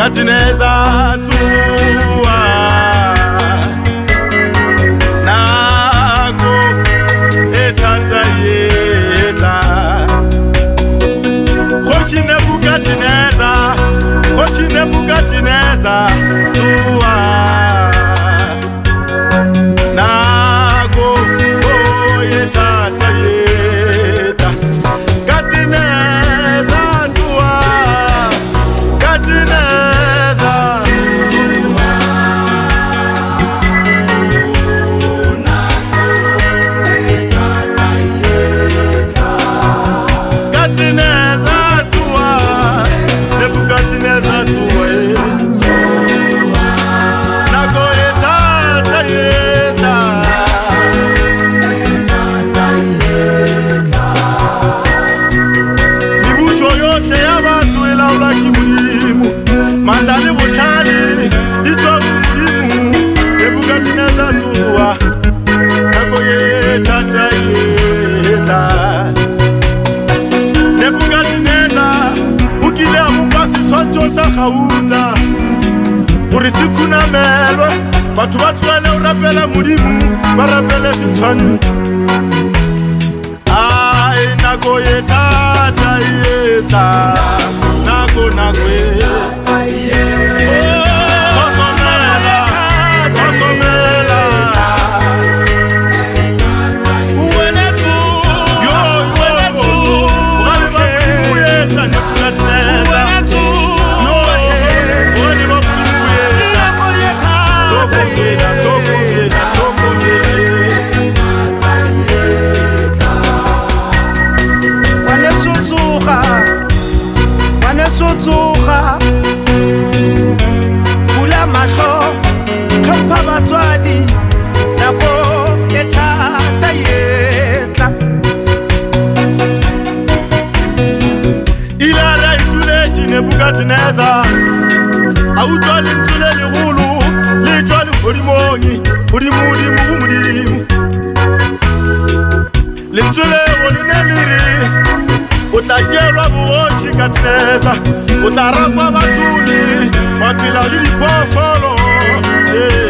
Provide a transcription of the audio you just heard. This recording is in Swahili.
katineza tuwa nako etata yeta khoshine bukatineza tuwa nako etata yeta katineza tuwa katineza tuwa nako etata yeta katineza tuwa nebukatineza tuwa nako etata yeta mibusho yote y'abantu ilaula kimulimu mandali butali icho mulimu nebukatineza tuwa nako etata yeta nebukatineza ukile amupasi sonto sa khauta urisikuna melwe batu batwale urapela mulimu barapele sisonto ai nako etata yeta nako etata yeta tokomela uwenetu uyeta nebukatineza Sutsuga Ula mahlo Khampa batswadi Nako etata yeta Ilala ituleji nebukatineza Autwali mtule lihulu Litwali ulimongi Ulimu Limtule walineliri utajelwa buoshi katineza utarakwa batuni wapila lili pofolo